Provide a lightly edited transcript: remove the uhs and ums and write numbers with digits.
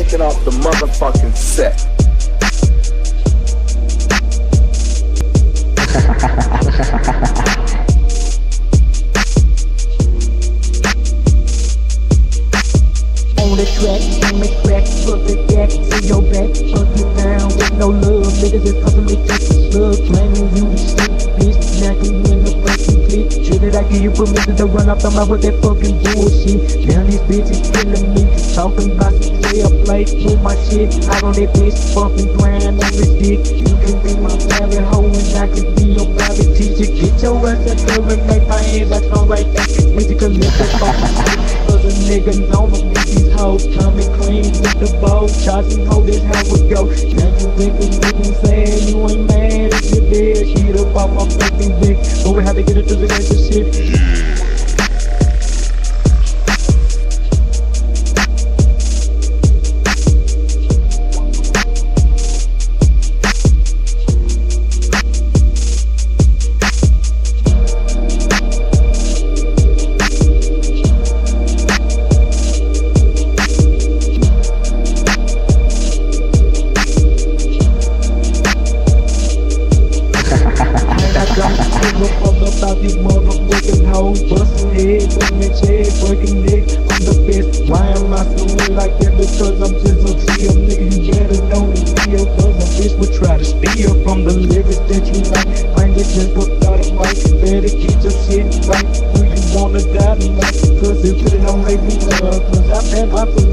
taking off the motherfucking set. On the track, put the deck to your back, fuck you down with no love, niggas is constantly taking slugs, claiming you the shit, bitch, knocking you in the fucking clip, sure that I give you permission to run off the mouth with that fucking bullshit, now these bitches killing me, talking about some player play, with my shit, I on that bitch, fucking grind on this dick, you can be my private hoe and I can be your private teacher, get your ass up there and make my hands like I'm right back, basically let that fucking shit, cause a nigga know me. Coming clean with the bow, charging hoe, this how it go. Now you think this nigga saying you ain't mad if you did. Heat up off my fucking dick, but we had to get into the relationship. About these motherfucking hoes, busting heads, women head, breaking neck, I'm the best. Why am I so weird like that? Because I'm just a chill nigga, you better know me real. Cause a bitch would try to steal from the lyrics that you like. Find it just without a mic, better get your shit right. Do you wanna die tonight? Cause if it don't make me love, cause I've had my